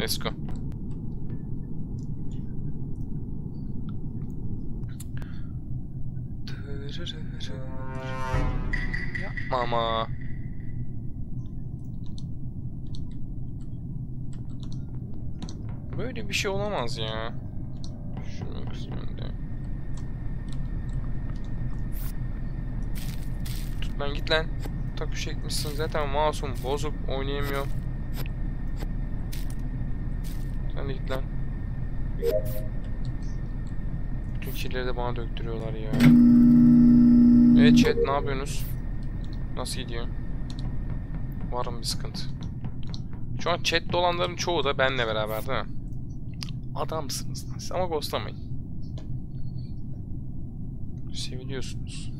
Let's go. Yapma ama. Böyle bir şey olamaz ya. Şunu kısmında. Tut lan, git lan. Takış çekmişsin zaten, masum, bozuk, oynayamıyor. Sen de git lan. Bütün kirleri de bana döktürüyorlar ya. Evet chat, ne yapıyorsunuz? Nasıl gidiyor? Var mı bir sıkıntı? Şu an chatte olanların çoğu da benimle beraber değil mi? Adamsınız lan siz, ama ghostlamayın. Seviliyorsunuz.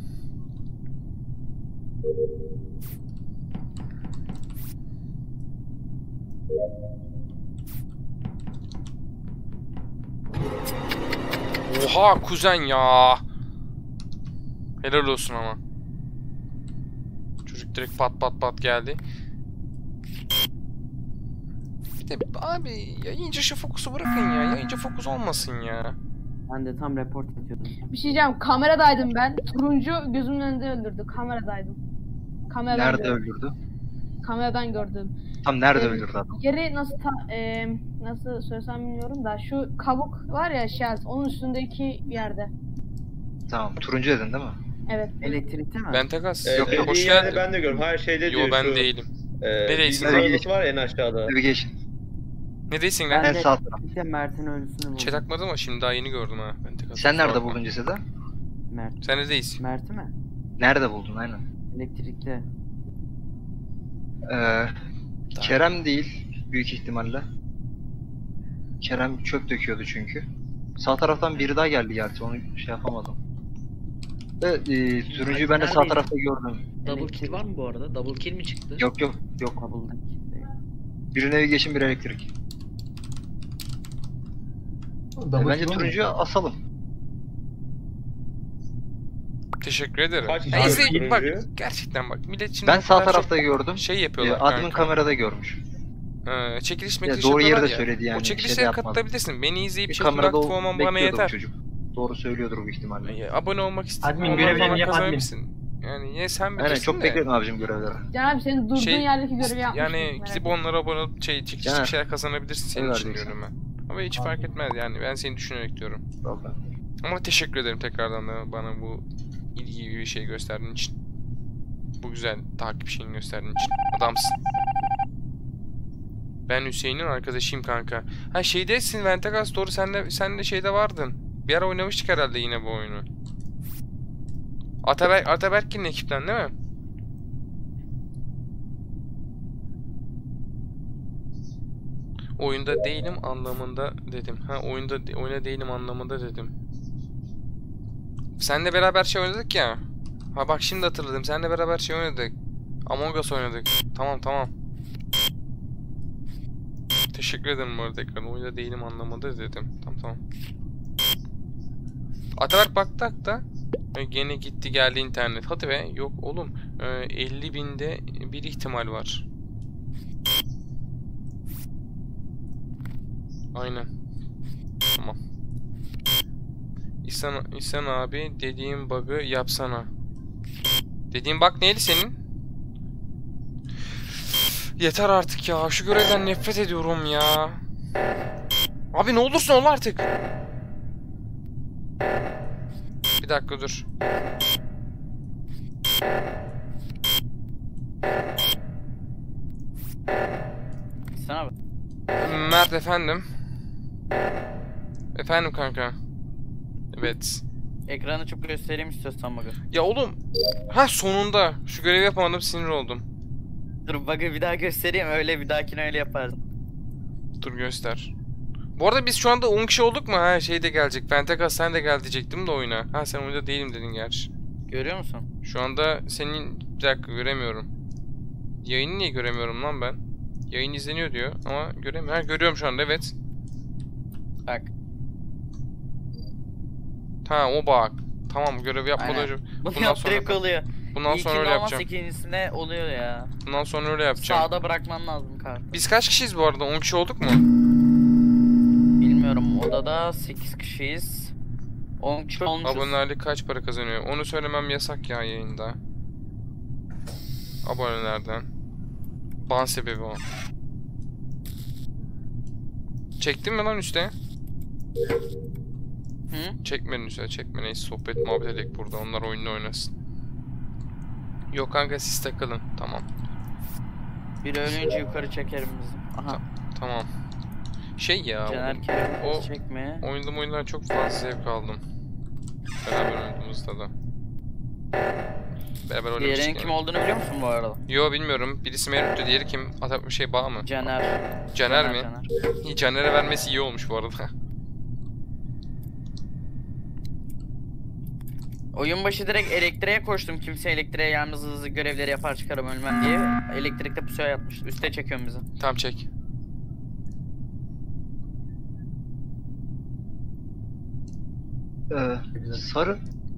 Oha kuzen ya. Helal olsun ama. Çocuk direkt pat pat pat geldi. Bir de abi yayıncı şu fokusu bırakın ya. Yayıncı fokus olmasın ya. Ben de tam report atıyordum. Bir şey diyeceğim, kameradaydım ben. Turuncu gözümün önünde öldürdü. Kameradaydım. Kameradan Nerede gördüm. öldürdü? Kameradan gördüm. Tam nerede öldürdü adam? Yeri nasıl söylesem bilmiyorum da şu kabuk var ya, shelf, onun üstündeki yerde. Tamam. Turuncu dedin değil mi? Evet. Elektrikte mi? Ben Takas. Yok, yok, Hoş Yani geldin. ben de görüyorum. Her şeyde diyor. Yo ben şu, değilim. Bilgisayar Nereye odası var ya en aşağıda. Navigation. Ne değilsin Ben lan? En de sağ taraf. elektrikte Mert'in ölüsünü buldum. Chat akmadı ama şimdi daha yeni gördüm ha. Ben Takas. Sen nerede buldun cesedi? Mert. Sen neredeyiz? Mert'i mi? Nerede buldun aynen? Elektrikte. Kerem değil büyük ihtimalle. Kerem çöp döküyordu çünkü. Sağ taraftan biri daha geldi gerçi, onu şey yapamadım. Ve turuncuyu ben de sağ Neredeydi? tarafta gördüm. Double kill var mı bu arada? Double kill mi çıktı? Yok yok yok. Bulduk. Biri navigation, biri elektrik. Bence turuncuyu asalım. Teşekkür ederim. Kaç Ya kişi izleyin gördü bak, turuncuyu? gerçekten bak millet şimdi Ben sağ daha çok tarafta gördüm. şey yapıyorlar Admin kanka. kamerada görmüş. Çekiliş Ya mekiliş doğru yapıyorlar yerde ya. söyledi yani. O bir şey de çekilişlere yapmadı. katılabilirsin. Beni izleyip Bir chatten kamerada aktif olman bana bekliyordu bu yeter. çocuk. Doğru söylüyordur bu ihtimalle. Abone olmak istedim. Admin Ondan görevlerini sonra yap, admin. kazanabilirsin. Yani ya sen Aynen bilirsin çok de. bekledim abicim görevleri. Can abi, senin durduğun yerdeki görevi yapmıştım. Yani gidip onlara abone olup çekilişli Yani. bir şeyler kazanabilirsin senin Öyle için diyorsun. diyorum ben. Ama hiç fark etmez yani, ben seni düşünerek diyorum. Vallahi. Ama teşekkür ederim tekrardan da bana bu ilgi gibi bir şey gösterdiğin için. Bu güzel takip şeyini gösterdiğin için. Adamsın. Ben Hüseyin'in arkadaşıyım kanka. Ha şeydesin Ventagas, doğru, sen de şeyde vardın. Bir ara oynamıştık herhalde yine bu oyunu. Ataberk'in ekipten değil mi? Oyunda değilim anlamında dedim. Ha oyuna değilim anlamında dedim. Seninle beraber şey oynadık ya. Ha bak şimdi hatırladım. Seninle beraber şey oynadık. Among Us oynadık. Tamam. Teşekkür ederim bu arada tekrar. Oyunda değilim anlamında dedim. Tamam. Ataberk baktık da gene gitti geldi internet. Hadi be, yok oğlum. 50.000'de bir ihtimal var. Aynen. Tamam. İhsan abi dediğim bug'ı yapsana. Dediğin bug neydi senin? Yeter artık ya. Şu görevden nefret ediyorum ya. Abi ne olursun ol artık. Bir dakika dur. Sana bak. Mert efendim. Efendim kanka. Evet. Ekranı çok göstereyim istiyorsan bug'ı. Ya oğlum. Ha sonunda. Şu görevi yapamadım, sinir oldum. Dur bug'ı bir daha göstereyim, öyle bir dahakine öyle yaparsın. Dur göster. Bu arada biz şu anda 10 kişi olduk mu? Ha şey de gelecek. Pentakas sen de gel diyecektim de oyuna. Ha sen oyunda değilim dedin gerçi. Görüyor musun? Şu anda senin... Bir dakika göremiyorum. Yayını niye göremiyorum lan ben? Yayın izleniyor diyor ama göremiyorum. Ha görüyorum şu anda, evet. Bak. Ha o bak. Tamam, görevi yapmadan Aynen. önce. Bunu Bundan yap sonra direkt oluyor. Bundan sonra öyle yapacağım. ikincisinde oluyor ya. Bundan sonra öyle yapacağım. Sağda bırakman lazım kartı. Biz kaç kişiyiz bu arada? 10 kişi olduk mu? Bilmiyorum, odada 8 kişiyiz. 10 kişi olmuşuz. Abonelerle kaç para kazanıyor? Onu söylemem yasak ya yayında. Abonelerden. Ban sebebi o. Çektin mi lan üste? Hı? Çekmenin üstüne, çekme, neyse sohbet muhabbet edek burada, onlar oyununu oynasın. Yok kanka siz takılın, tamam. Bir ölünce yukarı çekerim bizi. Aha. Tamam. Şey ya, Caner Kerem o çekme. oyundan çok fazla zevk aldım. Beraber oynadığımızda da. Beraber Diğerinin oynamıştık kim yani. olduğunu biliyor musun bu arada? Yo bilmiyorum, birisi Merut'tu, diğeri kim? Atak bir şey bağ mı? Caner. Caner mi? İyi, Caner'e vermesi iyi olmuş bu arada. Oyun başı direkt elektriğe koştum. Kimse elektriğe yalnız hızlı görevleri yapar çıkarım ölmem diye. Elektrikte pusuya yatmış. Üste çekiyorum bizi. Tamam çek. Sarı.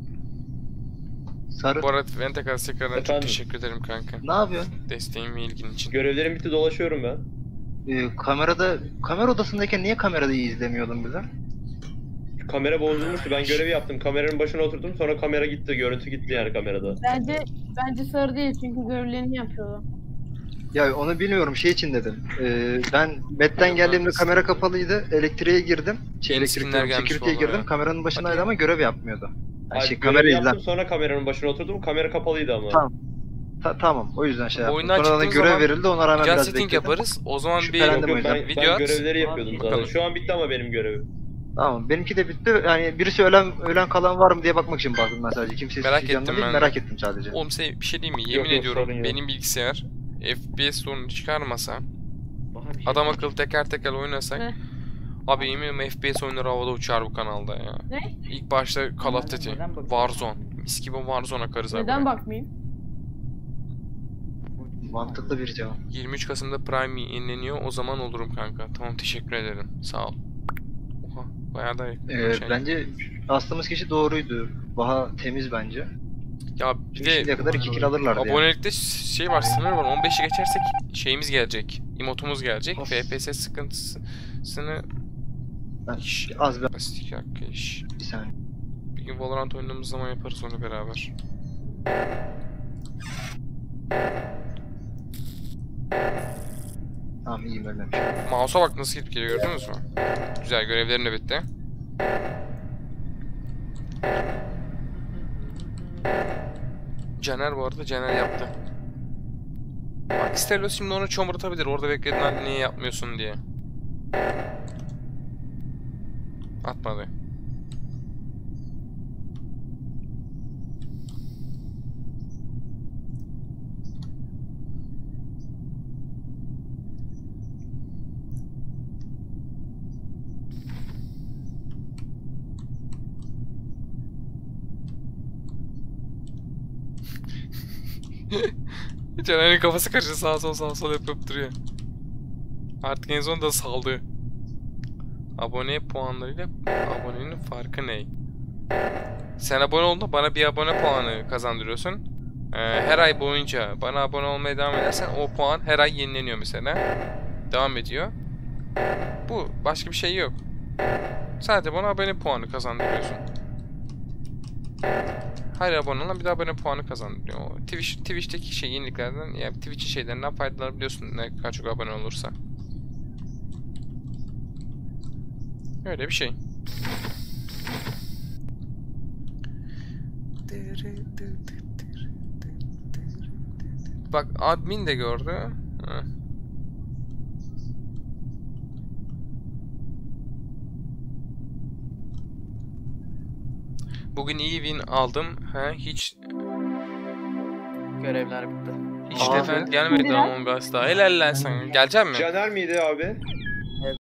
Sarı. Bu arada ben tekrardan çok Efendim? teşekkür ederim kanka. Ne yapıyorsun? Desteğin ve ilgin için. Görevlerim bitti, dolaşıyorum ben. Kamera odasındayken niye kamerada iyi izlemiyordun bize? Kamera bozulmuştu. Ben görevi yaptım. Kameranın başına oturdum. Sonra kamera gitti. Görüntü gitti yani kamerada. Bence sarı değil çünkü görevlerini yapıyordu. Ya onu bilmiyorum, şey için dedim. Ben Met'ten geldiğimde kamera kapalıydı. Elektriğe girdim. Yeni skinler gelmiş Security'ye vallahi girdim. ya. Kameranın başındaydı Hadi. ama görev yapmıyordu. Yani Hayır, kamera görevi izlen. yaptım, sonra kameranın başına oturdum. Kamera kapalıydı ama. Tamam. Tamam. O yüzden şey yaptım. Oyundan Sonradan çıktığımız görev zaman verildi. Ona rağmen Can biraz setting bekledim. yaparız. O zaman bir Şüphelendim o yüzden. Ben video at. görevleri yapıyordum zaten. Bakalım. Şu an bitti ama benim görevim. Tamam. Benimki de bitti. Yani birisi ölen kalan var mı diye bakmak için baktım ben sadece. Kimse Merak isteyeceğim ettim değil, ben. merak ettim sadece. Oğlum size bir şey diyeyim mi? Yemin yok, ediyorum sorun yok. benim bilgisayar FPS sorunu çıkarmasa, Bahar bir şey adam diyeceğim. akıllı teker teker oynasak, Ne? abi yemin ediyorum FPS oyunları havada uçar bu kanalda ya. Ne? İlk başta Call of Duty, Neden bakıyorsun? Warzone, mis gibi Warzone akarız abi. Neden bakmayayım? Mantıklı bir cevap. 23 Kasım'da Prime yenileniyor, o zaman olurum kanka. Tamam teşekkür ederim, sağ ol. Oha bayağı da şey. Bence astığımız kişi doğruydu. Baha temiz bence. Ya bir Şimdiye de kadar 2 kill alırlardı yani. abonelikte şey var, sınır var. 15'i geçersek şeyimiz gelecek. Emotumuz gelecek. Of. FPS sıkıntısını Ben iş. az bir Basit hakkı iş. saniye. Bir gün Valorant oynadığımız zaman yaparız onu beraber. Tamam, iyiyim, ölmemiş. Mouse'a bak nasıl gidip geliyor, gördünüz mü? Güzel, görevlerim de bitti. Caner bu arada, Caner yaptı. Bak Stelos şimdi onu çomurtabilir, orada bekledin halde niye yapmıyorsun diye. Atmadı. Caner'in kafası karıştı, sağa sol yapıp duruyor. Artık en son da saldı. Abone puanlarıyla abonenin farkı ne? Sen abone olduğunda bana bir abone puanı kazandırıyorsun. Her ay boyunca bana abone olmaya devam edersen o puan her ay yenileniyor mesela. Devam ediyor. Bu, başka bir şey yok. Sadece bana abone puanı kazandırıyorsun. Her abone olan bir de abone puanı kazandırıyor. O Twitch'teki şey yeniliklerden, yani Twitch'in şeylerinden faydalanabiliyorsun ne kadar çok abone olursa. Öyle bir şey. Bak admin de gördü. Heh. Bugün iyi win aldım. Hiç Görevler bitti. defend gelmedi Neden? Among Us'ta. Helal lan sana. Gelecek mi? Caner miydi abi?